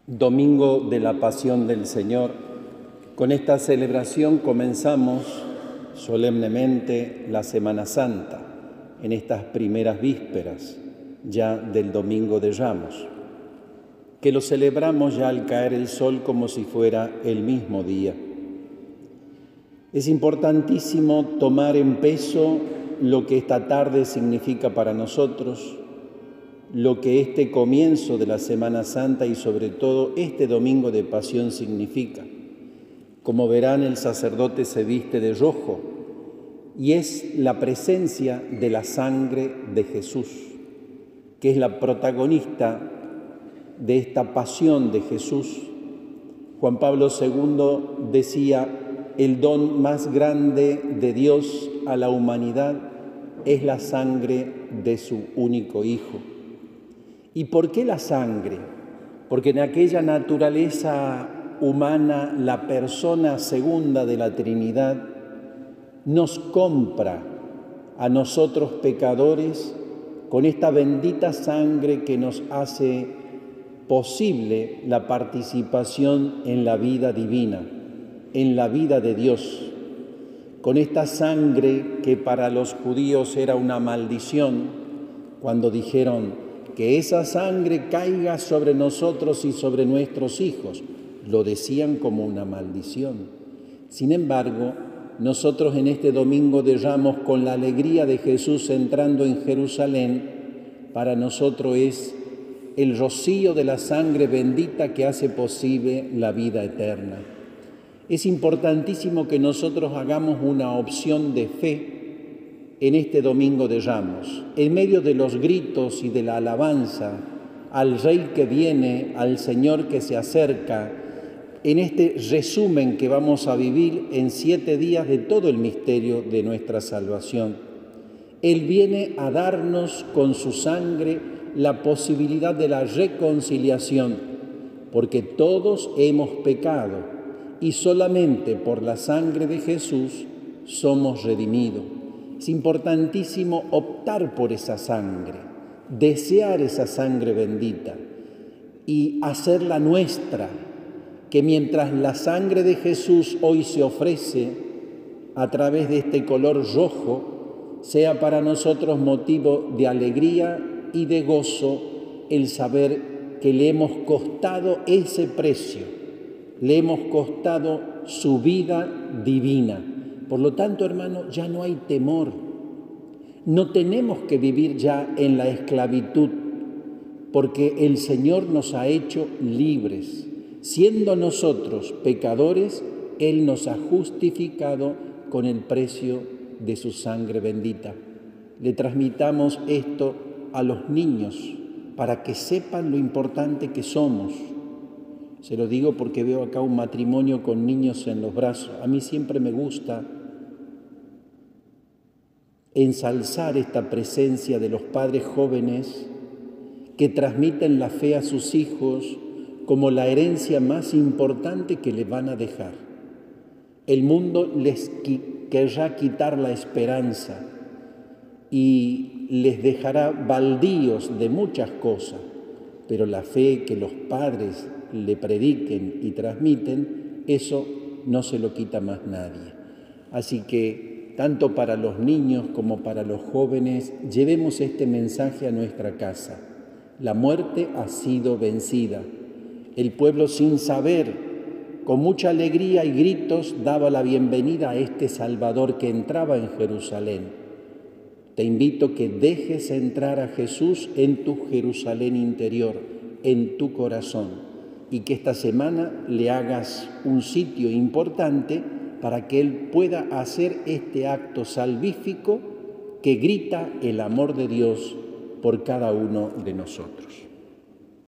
Domingo de la Pasión del Señor. Con esta celebración comenzamos solemnemente la Semana Santa, en estas primeras vísperas ya del Domingo de Ramos, que lo celebramos ya al caer el sol como si fuera el mismo día. Es importantísimo tomar en peso lo que esta tarde significa para nosotros, lo que este comienzo de la Semana Santa y sobre todo este Domingo de Pasión significa. Como verán, el sacerdote se viste de rojo y es la presencia de la sangre de Jesús, que es la protagonista de esta pasión de Jesús. Juan Pablo II decía: el don más grande de Dios a la humanidad es la sangre de su único Hijo. ¿Y por qué la sangre? Porque en aquella naturaleza humana, la persona segunda de la Trinidad nos compra a nosotros pecadores con esta bendita sangre que nos hace posible la participación en la vida divina, en la vida de Dios. Con esta sangre que para los judíos era una maldición, cuando dijeron: que esa sangre caiga sobre nosotros y sobre nuestros hijos, lo decían como una maldición. Sin embargo, nosotros en este Domingo de Ramos, con la alegría de Jesús entrando en Jerusalén, para nosotros es el rocío de la sangre bendita que hace posible la vida eterna. Es importantísimo que nosotros hagamos una opción de fe en este Domingo de Ramos, en medio de los gritos y de la alabanza al Rey que viene, al Señor que se acerca, en este resumen que vamos a vivir en 7 días de todo el misterio de nuestra salvación. Él viene a darnos con su sangre la posibilidad de la reconciliación, porque todos hemos pecado y solamente por la sangre de Jesús somos redimidos. Es importantísimo optar por esa sangre, desear esa sangre bendita y hacerla nuestra, que mientras la sangre de Jesús hoy se ofrece a través de este color rojo, sea para nosotros motivo de alegría y de gozo el saber que le hemos costado ese precio, le hemos costado su vida divina. Por lo tanto, hermanos, ya no hay temor. No tenemos que vivir ya en la esclavitud, porque el Señor nos ha hecho libres. Siendo nosotros pecadores, Él nos ha justificado con el precio de su sangre bendita. Le transmitamos esto a los niños para que sepan lo importante que somos. Se lo digo porque veo acá un matrimonio con niños en los brazos. A mí siempre me gusta ensalzar esta presencia de los padres jóvenes que transmiten la fe a sus hijos como la herencia más importante que les van a dejar. El mundo les querrá quitar la esperanza y les dejará baldíos de muchas cosas, pero la fe que los padres le prediquen y transmiten, eso no se lo quita más nadie. Así que tanto para los niños como para los jóvenes, llevemos este mensaje a nuestra casa. La muerte ha sido vencida. El pueblo, sin saber, con mucha alegría y gritos, daba la bienvenida a este Salvador que entraba en Jerusalén. Te invito a que dejes entrar a Jesús en tu Jerusalén interior, en tu corazón, y que esta semana le hagas un sitio importante para que Él pueda hacer este acto salvífico que grita el amor de Dios por cada uno de nosotros.